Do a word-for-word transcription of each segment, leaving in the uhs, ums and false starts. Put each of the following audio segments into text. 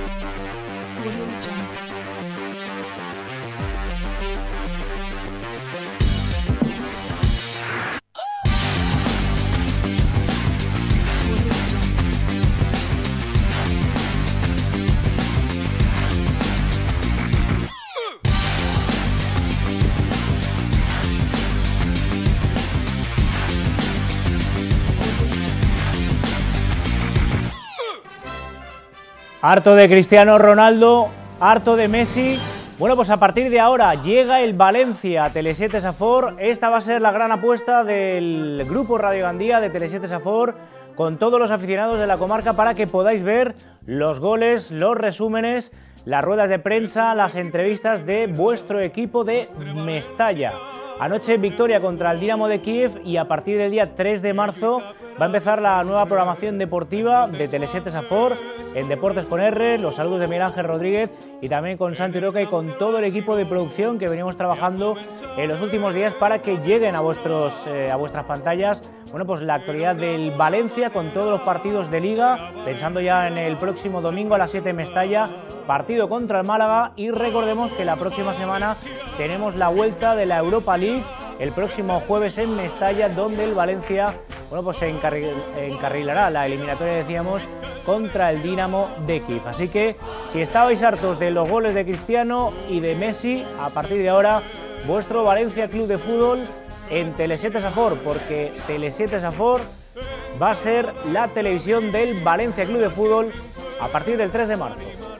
Harto de Cristiano Ronaldo, harto de Messi. Bueno, pues a partir de ahora llega el Valencia a Tele siete Safor. Esta va a ser la gran apuesta del grupo Radio Gandía de Tele siete Safor, con todos los aficionados de la comarca, para que podáis ver los goles, los resúmenes, las ruedas de prensa, las entrevistas de vuestro equipo de Mestalla. Anoche victoria contra el Dinamo de Kiev, y a partir del día tres de marzo va a empezar la nueva programación deportiva de Tele siete Safor en Deportes con R. Los saludos de Miguel Ángel Rodríguez y también con Santi Roca y con todo el equipo de producción que venimos trabajando en los últimos días para que lleguen a, vuestros, eh, a vuestras pantallas, bueno, pues la actualidad del Valencia con todos los partidos de Liga, pensando ya en el próximo domingo a las siete en Mestalla, partido contra el Málaga, y recordemos que la próxima semana tenemos la vuelta de la Europa League el próximo jueves en Mestalla, donde el Valencia, bueno, pues se encarril, encarrilará la eliminatoria, decíamos, contra el Dinamo de Kiev. Así que si estabais hartos de los goles de Cristiano y de Messi, a partir de ahora vuestro Valencia Club de Fútbol en Tele siete Safor, porque Tele siete Safor va a ser la televisión del Valencia Club de Fútbol a partir del tres de marzo.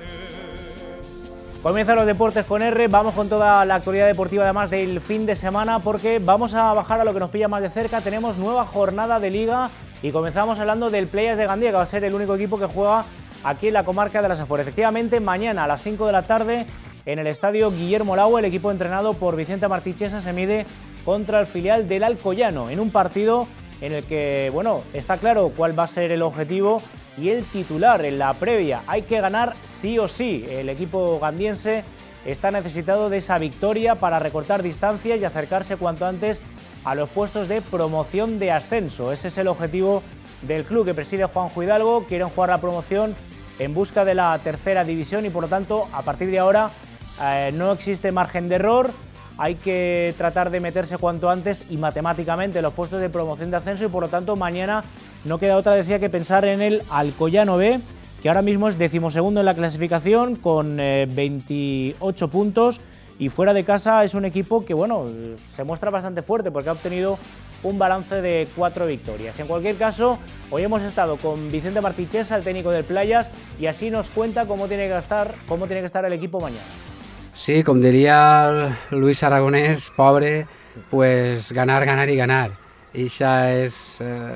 Comienzan los deportes con R, vamos con toda la actualidad deportiva además del fin de semana, porque vamos a bajar a lo que nos pilla más de cerca. Tenemos nueva jornada de Liga y comenzamos hablando del Playas de Gandía, que va a ser el único equipo que juega aquí en la comarca de la Safor. Efectivamente, mañana a las cinco de la tarde en el estadio Guillermo Lago, el equipo entrenado por Vicente Martichesa se mide contra el filial del Alcoyano, en un partido en el que, bueno, está claro cuál va a ser el objetivo y el titular en la previa. Hay que ganar sí o sí. El equipo gandiense está necesitado de esa victoria para recortar distancias y acercarse cuanto antes a los puestos de promoción de ascenso. Ese es el objetivo del club que preside Juanjo Hidalgo. Quieren jugar la promoción en busca de la tercera división y por lo tanto a partir de ahora eh, no existe margen de error. Hay que tratar de meterse cuanto antes y matemáticamente en los puestos de promoción de ascenso, y por lo tanto mañana no queda otra, decía, que pensar en el Alcoyano B, que ahora mismo es decimosegundo en la clasificación con eh, veintiocho puntos, y fuera de casa es un equipo que, bueno, se muestra bastante fuerte porque ha obtenido un balance de cuatro victorias. En cualquier caso, hoy hemos estado con Vicente Martichesa, el técnico del Playas, y así nos cuenta cómo tiene que estar, cómo tiene que estar el equipo mañana. Sí, com diria Luis Aragonès, pobre, pues ganar, ganar i ganar. Això és eh,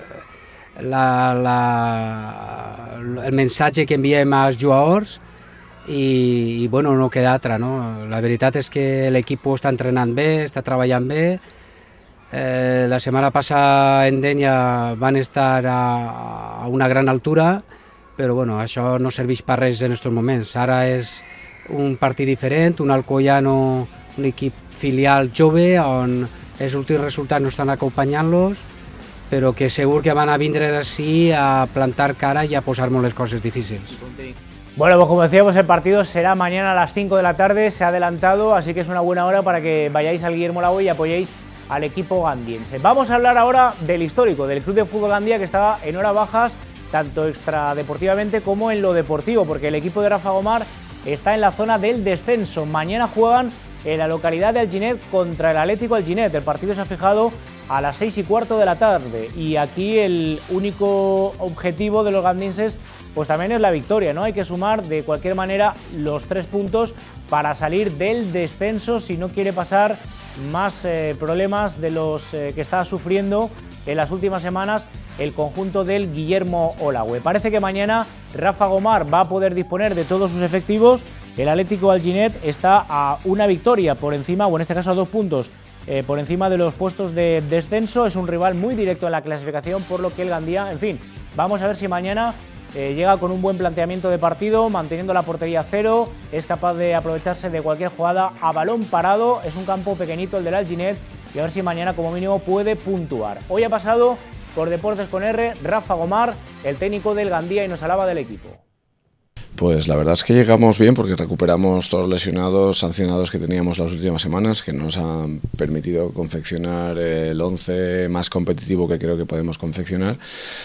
la, la, el missatge que enviem als jugadors i, i bueno, no queda altra, no? La veritat és que l'equip està entrenant bé, està treballant bé. Eh, la setmana passada en Dénia van estar a, a una gran altura, però bueno, això no serveix per res en aquests moments. Ara és un partit diferent, un Alcoyano, un equip filial jove, on els últims resultats no estan acompanyant-los, però que segur que van a vindre d'ací a plantar cara y a posar molt les coses difícils. Bueno, pues como decíamos, el partido será mañana a las cinco de la tarde, se ha adelantado, así que es una buena hora para que vayáis al Guillermo Lago y apoyéis al equipo gandiense. Vamos a hablar ahora del histórico, del Club de Fútbol Gandía, que estaba en horas bajas, tanto extradeportivamente como en lo deportivo, porque el equipo de Rafa Gomar está en la zona del descenso. Mañana juegan en la localidad de Alginet contra el Atlético Alginet. El partido se ha fijado a las seis y cuarto de la tarde y aquí el único objetivo de los gandienses pues también es la victoria, ¿no? Hay que sumar de cualquier manera los tres puntos para salir del descenso si no quiere pasar más eh, problemas de los eh, que está sufriendo en las últimas semanas el conjunto del Guillermo Olagüe. Parece que mañana Rafa Gomar va a poder disponer de todos sus efectivos. El Atlético Alginet está a una victoria por encima, o en este caso a dos puntos, eh, por encima de los puestos de descenso. Es un rival muy directo en la clasificación, por lo que el Gandía, en fin, vamos a ver si mañana eh, llega con un buen planteamiento de partido, manteniendo la portería cero, es capaz de aprovecharse de cualquier jugada a balón parado. Es un campo pequeñito el del Alginet y a ver si mañana como mínimo puede puntuar. Hoy ha pasado por Deportes con R, Rafa Gomar, el técnico del Gandía, y nos hablaba del equipo. Pues la verdad es que llegamos bien porque recuperamos todos los lesionados, sancionados que teníamos las últimas semanas, que nos han permitido confeccionar el once más competitivo que creo que podemos confeccionar.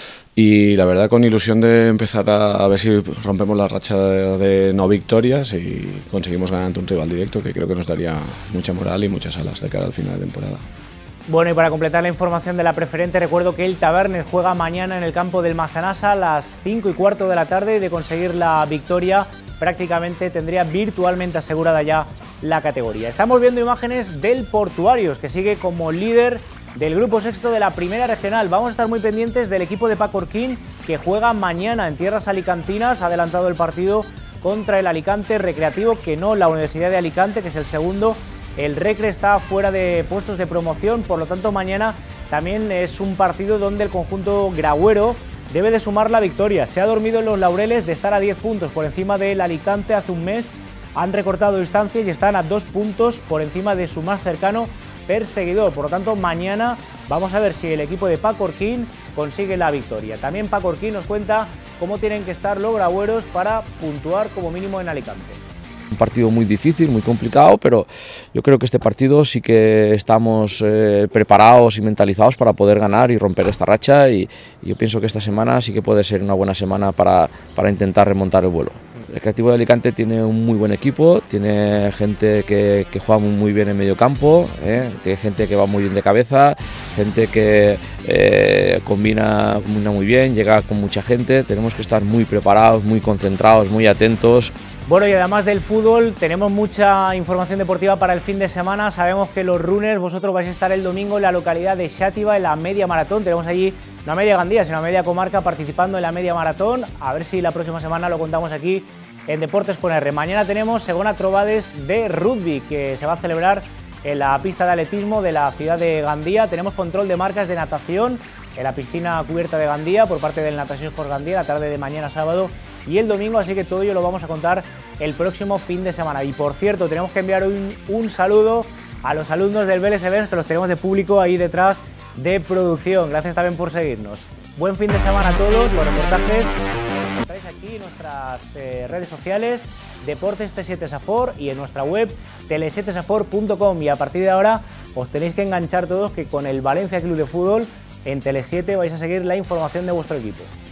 Y la verdad con ilusión de empezar a, a ver si rompemos la racha de, de no victorias y conseguimos ganar ante un rival directo, que creo que nos daría mucha moral y muchas alas de cara al final de temporada. Bueno, y para completar la información de la preferente, recuerdo que el Tabernes juega mañana en el campo del Massanassa a las cinco y cuarto de la tarde, y de conseguir la victoria prácticamente tendría virtualmente asegurada ya la categoría. Estamos viendo imágenes del Portuarios, que sigue como líder del grupo sexto de la primera regional. Vamos a estar muy pendientes del equipo de Paco Orquín, que juega mañana en tierras alicantinas. Ha adelantado el partido contra el Alicante Recreativo, que no la Universidad de Alicante, que es el segundo. El Recre está fuera de puestos de promoción, por lo tanto mañana también es un partido donde el conjunto grauero debe de sumar la victoria. Se ha dormido en los laureles de estar a diez puntos por encima del Alicante hace un mes. Han recortado distancia y están a dos puntos por encima de su más cercano perseguidor. Por lo tanto, mañana vamos a ver si el equipo de Paco Orquín consigue la victoria. También Paco Orquín nos cuenta cómo tienen que estar los graueros para puntuar como mínimo en Alicante. Un partido muy difícil, muy complicado, pero yo creo que este partido sí que estamos eh, preparados y mentalizados para poder ganar y romper esta racha, y, y yo pienso que esta semana sí que puede ser una buena semana para, para intentar remontar el vuelo. El Recreativo de Alicante tiene un muy buen equipo, tiene gente que, que juega muy bien en medio campo, ¿eh? Tiene gente que va muy bien de cabeza, gente que eh, combina, combina muy bien, llega con mucha gente. Tenemos que estar muy preparados, muy concentrados, muy atentos. Bueno, y además del fútbol, tenemos mucha información deportiva para el fin de semana. Sabemos que los runners, vosotros vais a estar el domingo en la localidad de Xàtiva en la media maratón. Tenemos allí una media Gandía, sino una media comarca participando en la media maratón. A ver si la próxima semana lo contamos aquí en Deportes con R. Mañana tenemos segunda trobades de rugby, que se va a celebrar en la pista de atletismo de la ciudad de Gandía. Tenemos control de marcas de natación en la piscina cubierta de Gandía por parte del Natación Sport Gandía, la tarde de mañana sábado y el domingo, así que todo ello lo vamos a contar el próximo fin de semana. Y por cierto, tenemos que enviar un, un saludo a los alumnos del Vélez Events, que los tenemos de público ahí detrás de producción. Gracias también por seguirnos. Buen fin de semana a todos. Los reportajes los encontráis aquí en nuestras eh, redes sociales, Deportes T siete Safor, y en nuestra web tele siete safor punto com. Y a partir de ahora os tenéis que enganchar todos, que con el Valencia Club de Fútbol en Tele siete vais a seguir la información de vuestro equipo.